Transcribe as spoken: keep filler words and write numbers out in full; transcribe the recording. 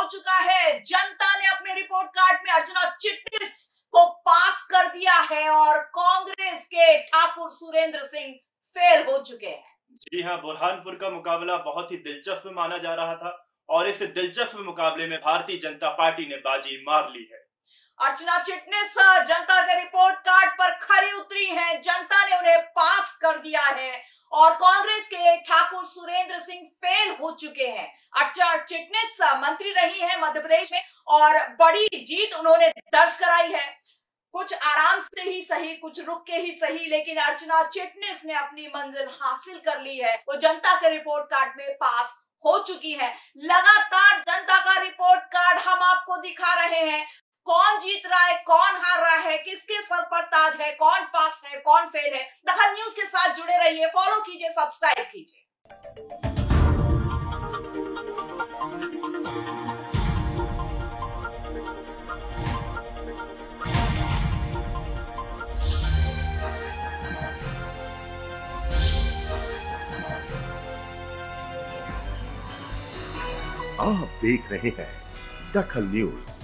चुका है। जनता ने अपने रिपोर्ट कार्ड में अर्चना चिटनिस को पास कर दिया है और कांग्रेस के ठाकुर सुरेंद्र सिंह फेल हो चुके हैं। जी हां, बुरहानपुर का मुकाबला बहुत ही दिलचस्प माना जा रहा था और इस दिलचस्प मुकाबले में भारतीय जनता पार्टी ने बाजी मार ली है। अर्चना चिटनिस जनता के रिपोर्ट कार्ड पर खरी उतरी हैं। जनता ने उन्हें पास कर दिया है और कांग्रेस के ठाकुर सुरेंद्र सिंह फेल हो चुके हैं। अर्चना चिटनिस मंत्री रही हैं मध्य प्रदेश में और बड़ी जीत उन्होंने दर्ज कराई है। कुछ आराम से ही सही, कुछ रुक के ही सही, लेकिन अर्चना चिटनिस ने अपनी मंजिल हासिल कर ली है। वो जनता के रिपोर्ट कार्ड में पास हो चुकी है। लगातार जनता का रिपोर्ट कार्ड हम आपको दिखा रहे हैं। कौन जीत रहा है, कौन हार रहा है, किसके सर पर ताज है, कौन पास है, कौन फेल है। दखल न्यूज के साथ जुड़े रहिए, फॉलो कीजिए, सब्सक्राइब कीजिए। आप देख रहे हैं दखल न्यूज।